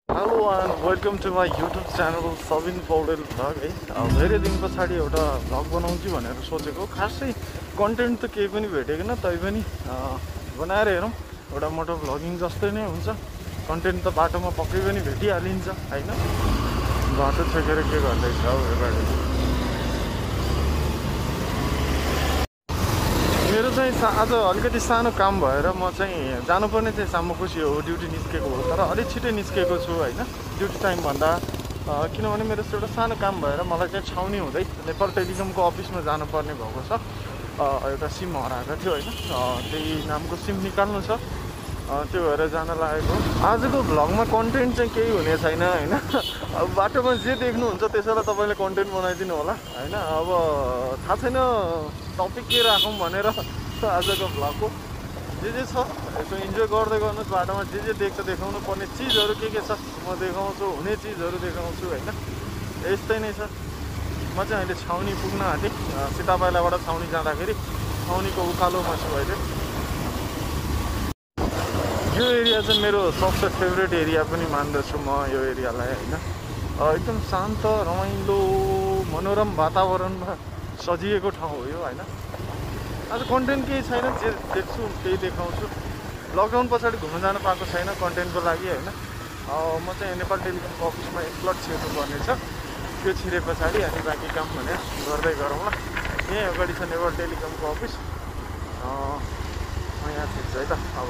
Hello and welcome to my YouTube channel Sabin Paudel vlog है। धेरै दिन पछाडि एउटा भ्लग बनाउँछु भनेर सोचेको। खासै कन्टेन्ट त केही पनि भेटेको छैन, तैपनि बनाएर हेरौँ। एउटा मोटो भ्लगिङ जस्तै नै हुन्छ। कन्टेन्ट त बाटोमा पक्कै पनि भेटिहालिन्छ होइन। बाटो छेकेर के गर्दैछ हौ यो गाडी। मेरो चाहिँ आज अलिकति सानो काम भएर म चाहिँ जानुपर्ने चाहिँ सामोकोसी हो, ड्युटी निस्केको हो। तर अलिक छिटै निस्केको छु होइन, ड्युटी टाइमभन्दा। किनभने मेरो एउटा सानो काम भएर मलाई चाहिँ छाउनी हुँदै नेपाल टेलिकमको अफिसमा जानुपर्ने भएको छ। एउटा सिम हराएको थियो होइन, त्यही नामको सिम निकाल्नु छ। त्यो भएर जान लागेको। आजको भ्लगमा कन्टेन्ट चाहिँ केही हुने छैन होइन। अब बाटोमा जे देख्नुहुन्छ त्यसैलाई तपाईँले कन्टेन्ट बनाइदिनु होला होइन। अब थाहा छैन टपिक के राखौँ भनेर आजको भ्लगको जे छ यसो इन्जोय गर्दै गर्नुहोस्। बाटोमा जे देख्छ देखाउनु पर्ने चिजहरू के छ म देखाउँछु, हुने चिजहरू देखाउँछु होइन। यस्तै नै छ। म चाहिँ अहिले छाउनी पुग्न आँटेँ। सीतापाइलाबाट छाउनी जाँदाखेरि छाउनीको उकालोमा छु अहिले। यो एरिया चाहिँ मेरो सबसे फेभरेट एरिया पनि मान्दछु म यो एरियालाई होइन। एकदम शान्त रमाइलो मनोरम वातावरणमा सजिएको ठाउँ हो यो होइन। आज कन्टेन्ट केही छैन, जे देख्छु त्यही देखाउँछु। लकडाउन पछाडि घुम्न जान पाएको छैन कन्टेन्टको लागि होइन। म चाहिँ नेपाल टेलिकमको अफिसमा एकप्लट छिर्नु पर्ने छ। त्यो छिरे पछाडि अनि बाँकी काम भने गर्दै गरौँला। यहीँ अगाडि छ नेपाल टेलिकमको अफिस। म यहाँ छिर्छु है त अब।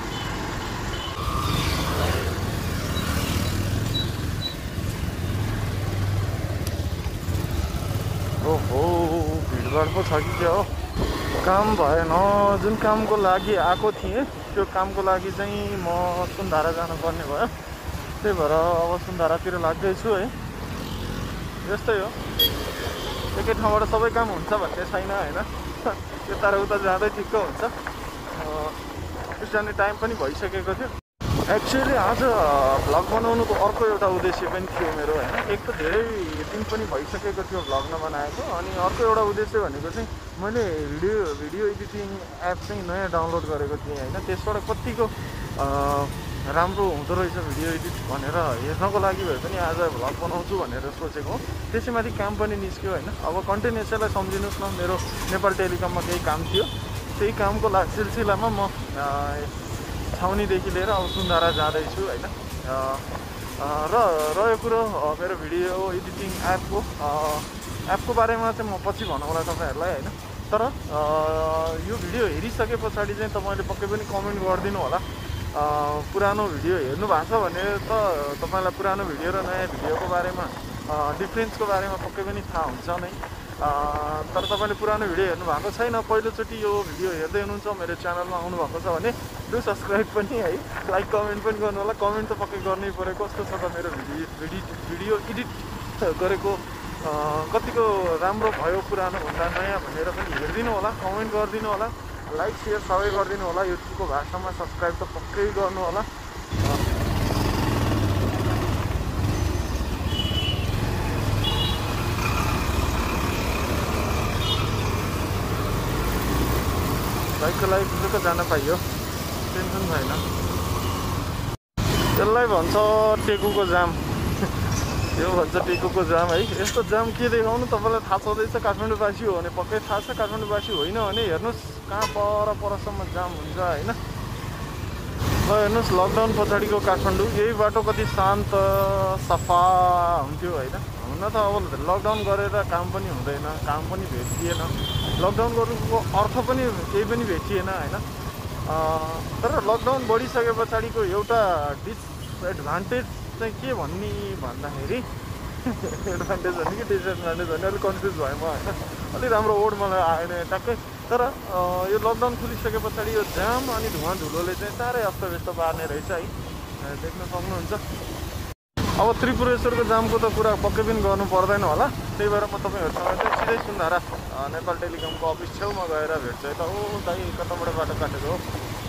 ओहो भिडभाड पो छ कि क्या हो। काम भएन। जुन कामको लागि आएको थिएँ त्यो कामको लागि चाहिँ म सुन्धारा जानुपर्ने भयो। त्यही भएर अब सुन्धारातिर लाग्दैछु है। यस्तै हो, एकै ठाउँबाट सबै काम हुन्छ भन्ने छैन होइन। यता र उता जाँदै ठिक्क हुन्छ। अफिस जाने टाइम पनि भइसकेको थियो। एक्चुअली आज भ्लग बनाउनुको अर्को एउटा उद्देश्य पनि थियो मेरो होइन। एक त धेरै दिन पनि भइसकेको थियो भ्लग नबनाएको, अनि अर्को एउटा उद्देश्य भनेको चाहिँ मैले भिडियो एडिटिङ एप चाहिँ नयाँ डाउनलोड गरेको थिएँ होइन। त्यसबाट कतिको राम्रो हुँदो रहेछ भिडियो एडिट भनेर हेर्नको लागि भए पनि आज भ्लग बनाउँछु भनेर सोचेको। त्यसैमाथि काम पनि निस्क्यो होइन। अब कन्टेन्ट यसैलाई सम्झिनुहोस् न, मेरो नेपाल टेलिकममा केही काम थियो। त्यही कामको सिलसिलामा म छाउनीदेखि लिएर अब सुन्धारा जाँदैछु होइन। र यो कुरो मेरो भिडियो एडिटिङ एपको बारेमा चाहिँ म पछि भनौँला तपाईँहरूलाई होइन। तर यो भिडियो हेरिसके पछाडि चाहिँ तपाईँले पक्कै पनि कमेन्ट गरिदिनु होला। पुरानो भिडियो हेर्नु भएको छ भने त तपाईँलाई पुरानो भिडियो र नयाँ भिडियोको बारेमा डिफ्रेन्सको बारेमा पक्कै पनि थाहा हुन्छ नै। तर तपाईँले पुरानो भिडियो हेर्नु भएको छैन, पहिलोचोटि यो भिडियो हेर्दै हुनुहुन्छ, मेरो च्यानलमा आउनु भएको छ भने डु सब्सक्राइब पनि है, लाइक कमेन्ट पनि गर्नु होला। कमेन्ट त पक्कै गर्नै पऱ्यो। कस्तो छ त मेरो भिडियो एडिट गरेको, कतिको राम्रो भयो पुरानो भन्दा नयाँ भनेर पनि हेरिदिनु होला, कमेन्ट गरिदिनु होला, लाइक सेयर सबै गरिदिनु होला। युट्युबको भाषामा सब्सक्राइब त पक्कै गर्नु होला। बाइकको लागि त जान पाइयो, टेन्सन छैन। त्यसलाई भन्छ टेकुको जाम। यो भन्छ टेकुको जाम है। यस्तो जाम के देखाउनु, तपाईँलाई थाहा छँदैछ काठमाडौँवासी हो भने पक्कै थाहा छ। काठमाडौँवासी होइन भने हेर्नुहोस् कहाँ परसम्म जाम हुन्छ होइन। ल हेर्नुहोस् लकडाउन पछाडिको काठमाडौँ। यही बाटो कति शान्त सफा हुन्थ्यो होइन। हुन त अब लकडाउन गरेर काम पनि हुँदैन, काम पनि भेटिएन। लकडाउन गर्नुको अर्थ पनि केही पनि भेटिएन होइन। तर लकडाउन बढिसके पछाडिको एउटा डिसएडभान्टेज चाहिँ के भन्दाखेरि एडभान्टेज भन्ने कि डिसएडभान्टेज भन्ने अलिक कन्फ्युज भयो म होइन। अलिक राम्रो वर्ड मलाई आएन ट्याक्कै। तर यो लकडाउन खुलिसके पछाडि यो जाम अनि धुवाँ धुलोले चाहिँ साह्रै अस्तव्यस्त पार्ने रहेछ है, देख्न सक्नुहुन्छ। अब त्रिपुरेश्वरको जामको त कुरा पक्कै पनि गर्नु पर्दैन होला। त्यही भएर म तपाईँहरूसँग चाहिँ सिधै सुन्धारा नेपाल टेलिकमको अफिस छेउमा गएर भेट्छु है त। ओ दाइ कताबाट बाटो काटेको हो।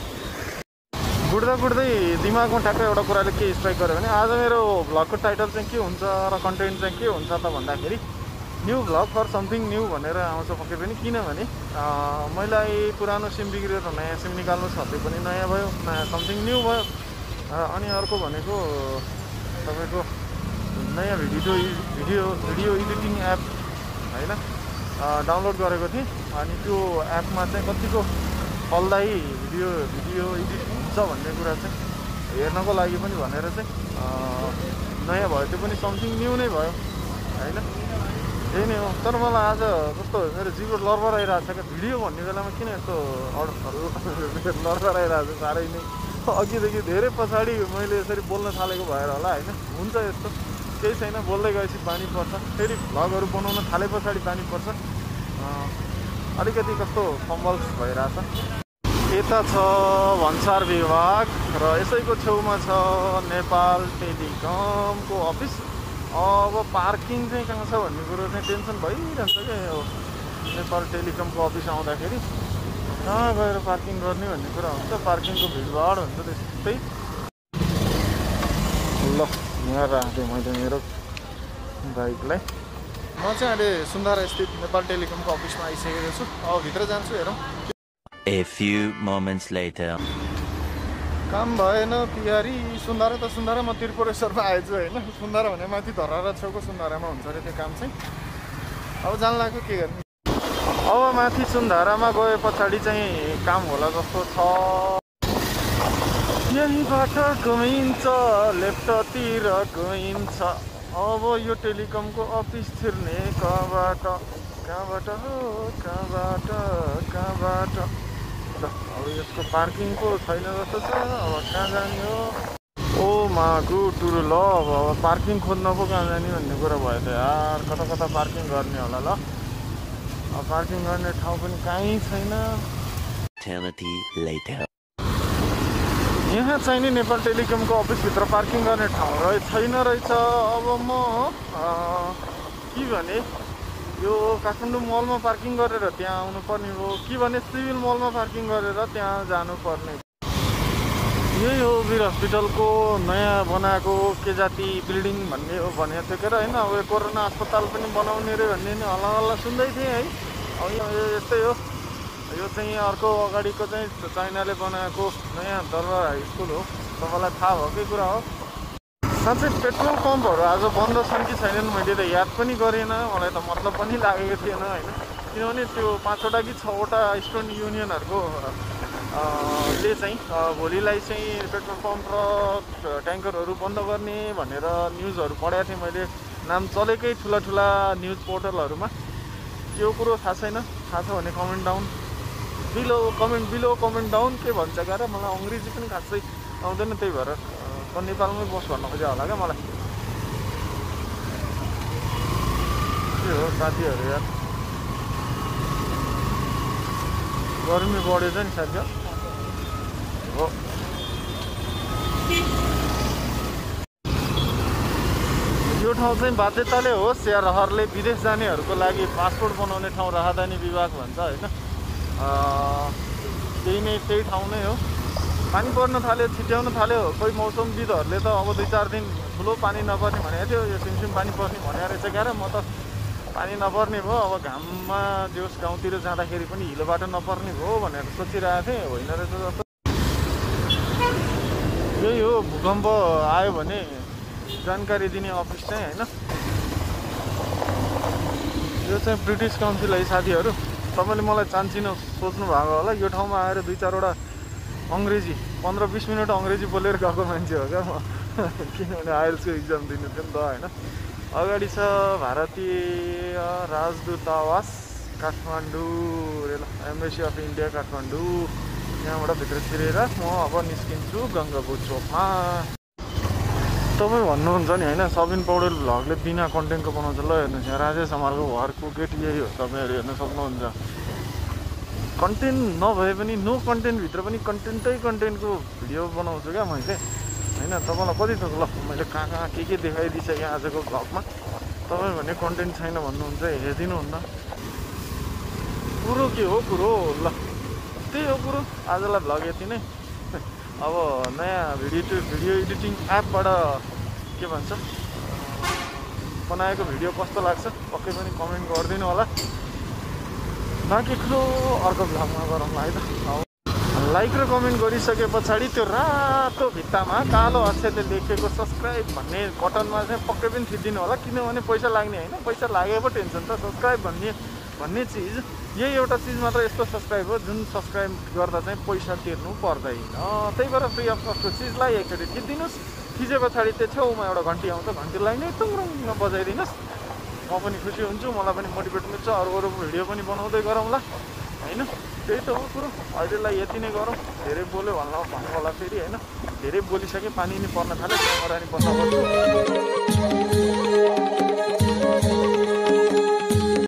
गुड्दै दिमागमा ठ्याक्कै एउटा कुराले के स्ट्राइक गर्यो भने आज मेरो भ्लगको टाइटल चाहिँ के हुन्छ र कन्टेन्ट चाहिँ के हुन्छ त भन्दाखेरि new vlog for something new भनेर आउँछ पक्कै पनि। किनभने मैले पुरानो सिम बिग्रेर नयाँ सिम निकाल्नु छ, त्यो पनि नयाँ भयो, नयाँ समथिङ न्यू भयो। अनि अर्को भनेको तपाईँको नयाँ भिडियो एडिटिङ एप होइन डाउनलोड गरेको थिएँ। अनि त्यो एपमा चाहिँ कतिको फलदायी भिडियो एडिट हुन्छ भन्ने कुरा चाहिँ हेर्नको लागि पनि भनेर चाहिँ नयाँ भयो, त्यो पनि समथिङ न्यू नै भयो होइन, त्यही नै हो। तर मलाई आज कस्तो मेरो जिउ लरबराइरहेको छ क्या, भिडियो भन्ने बेलामा किन यस्तो लरबराइरहेको छ साह्रै नै। अघिदेखि धेरै पछाडि मैले यसरी बोल्न थालेको भएर होला होइन, हुन्छ यस्तो केही छैन, बोल्दै गएपछि बानी पर्छ, फेरि भ्लगहरू बनाउन थाले पछाडि बानी पर्छ, अलिकति कस्तो फम्बल्स भइरहेछ। यता छ भन्सार विभाग र यसैको छेउमा छ नेपाल टेलिकमको अफिस। अब पार्किङ चाहिँ कहाँ छ भन्ने कुरो चाहिँ टेन्सन भइरहन्छ क्या, यो नेपाल टेलिकमको अफिस आउँदाखेरि कहाँ गएर पार्किङ गर्ने भन्ने कुरा हुन्छ, पार्किङको भिडभाड हुन्छ त्यस्तै। ल यहाँ राखेँ मैले मेरो बाइकलाई। म चाहिँ अहिले सुन्धारा स्थित नेपाल टेलिकमको अफिसमा आइसकेको छु, अब भित्र जान्छु, हेरौँ। A few moments later. काम भएन पिहारी, सुन्धारा त सुन्धारा, म त्रिपुरेश्वरमा आएछु होइन, सुन्धारा भने माथि धरारा छेउको सुन्धारामा हुन्छ अरे त्यो काम चाहिँ। अब जान लाग्यो के गर्ने, अब माथि सुन्धारामा गए पछाडि चाहिँ काम होला जस्तो छ। यहीँबाट गइन्छ लेफ्टतिर गइन्छ। अब यो टेलिकमको अफिस छिर्ने कहाँबाट हो, कहाँबाट अब यसको पार्किङ पो छैन जस्तो छ। अब कहाँ जाने हो, ओ मागु टुरु ल, अब पार्किङ खोज्न पो कहाँ जाने भन्ने कुरा भयो त यार, कता पार्किङ गर्ने होला। ल अब पार्किङ गर्ने ठाउँ पनि कहीँ छैन। यहाँ चाहिँ नि नेपाल टेलिकमको अफिसभित्र पार्किङ गर्ने ठाउँ छैन रहेछ। अब म के भने यो काठमाडौँ मलमा पार्किङ गरेर त्यहाँ आउनुपर्ने हो कि भने सिभिल मलमा पार्किङ गरेर त्यहाँ जानुपर्ने। यही हो वीर हस्पिटलको नयाँ बनाएको के जाति बिल्डिङ भन्ने हो भनेको थियो के र होइन। अब यो कोरोना अस्पताल पनि बनाउने रे भन्ने नि हल्ला हल्ला सुन्दै थिएँ है। अब यो यस्तै हो, यो चाहिँ अर्को अगाडिको चाहिँ चाइनाले बनाएको नयाँ दरबार हाई स्कुल हो, तपाईँलाई थाहा भएकै कुरा हो। साँच्चै पेट्रोल पम्पहरू आज बन्द छन् कि छैनन् मैले त याद पनि गरेन, मलाई त मतलब पनि लागेको थिएन होइन। किनभने त्यो 5वटा कि 6वटा स्टुडेन्ट युनियनहरूको ले चाहिँ भोलिलाई चाहिँ पेट्रोल पम्प र ट्याङ्करहरू बन्द गर्ने भनेर न्युजहरू पढेको थिएँ मैले, नाम चलेकै ठुला न्युज पोर्टलहरूमा। यो कुरो थाहा छैन, थाहा छ भने comment down below comment down के भन्छ गएर, मलाई अङ्ग्रेजी पनि खासै आउँदैन, त्यही भएर नेपालमै बस भन्न खोज्यो होला क्या मलाई। के हो साथीहरू यार, गर्मी बढेछ नि साथी हो। यो ठाउँ चाहिँ बाध्यताले होस् या रहरले विदेश जानेहरूको लागि पासपोर्ट बनाउने ठाउँ राहदानी विभाग भन्छ होइन, त्यही ठाउँ नै हो। पानी पर्न थाल्यो, छिट्याउन थाल्यो, कोही मौसमविदहरूले त अब 2-4 दिन ठुलो पानी नपर्ने भनेको थियो, यो सिमसिम पानी पर्ने भनेको रहेछ क्या। म त पानी नपर्ने भयो, अब घाममा जोस गाउँतिर जाँदाखेरि पनि हिलो बाटो नपर्ने भयो भनेर सोचिरहेको थिएँ, होइन रहेछ जस्तो। यही हो, भूकम्प आयो भने जानकारी दिने अफिस चाहिँ होइन। यो चाहिँ ब्रिटिस काउन्सिल है साथीहरू, तपाईँले मलाई चान्चिन सोच्नु भएको होला। यो ठाउँमा आएर 2-4वटा अङ्ग्रेजी 15-20 मिनट अङ्ग्रेजी बोलेर गएको मान्छे हो क्या म, किनभने आइएल्सको इक्जाम दिनु थियो नि त होइन। अगाडि छ भारतीय राजदूतावास Kathmandu, embassy of India Kathmandu. यहाँबाट भित्र छिरेर म अब निस्किन्छु गङ्गाबु चोकमा। तपाईँ भन्नुहुन्छ नि होइन, सबिन पौडेल भ्लगले बिना कन्टेन्टको बनाउँछ। ल हेर्नुहोस्, यहाँ राजेश हमालको घरको गेट यही हो, तपाईँहरू हेर्न सक्नुहुन्छ। कन्टेन्ट नभए पनि नो कन्टेन्टभित्र पनि कन्टेन्टको भिडियो बनाउँछु क्या मैले होइन। तपाईँलाई कति थोक ल मैले कहाँ के देखाइदिइसकेँ आजको भ्लगमा। तपाईँ भने कन्टेन्ट छैन भन्नुहुन्छ, हेरिदिनुहुन्न। कुरो के हो कुरो, ल त्यही हो कुरो। आजलाई भ्लग यति नै। अब नयाँ भिडियो एडिटिङ एपबाट के भन्छ बनाएको भिडियो कस्तो लाग्छ पक्कै पनि कमेन्ट गरिदिनु होला। बाँकी कुरो अर्को भ्लगमा गरौँला है त। लाइक र कमेन्ट गरिसके पछाडि त्यो रातो भित्तामा कालो अक्षरले लेखेको सब्सक्राइब भन्ने बटनमा चाहिँ पक्कै पनि थिचिदिनु होला, किनभने पैसा लाग्ने होइन, पैसा लागे पो टेन्सन त। सब्सक्राइब भन्ने चिज यही एउटा चिज मात्र यस्तो सब्सक्राइब हो जुन सब्सक्राइब गर्दा चाहिँ पैसा तिर्नु पर्दैन। त्यही भएर फ्री अफ कस्टको चिजलाई एकचोटि थिचिदिनुहोस्। थिचे पछाडि त्यो छेउमा एउटा घन्टी आउँछ, घन्टीलाई नै टुङरुङमा बजाइदिनुहोस्। म पनि खुसी हुन्छु, मलाई पनि मोटिभेट मिल्छ, अरू भिडियो पनि बनाउँदै गरौँला होइन। त्यही त हो कुरो। अहिलेलाई यति नै गरौँ, धेरै बोल्यो भन्नु होला फेरि होइन। धेरै बोलिसकेँ, पानी नि पर्न थाल्यो, क्यामेरा नि बस्न पर्छ।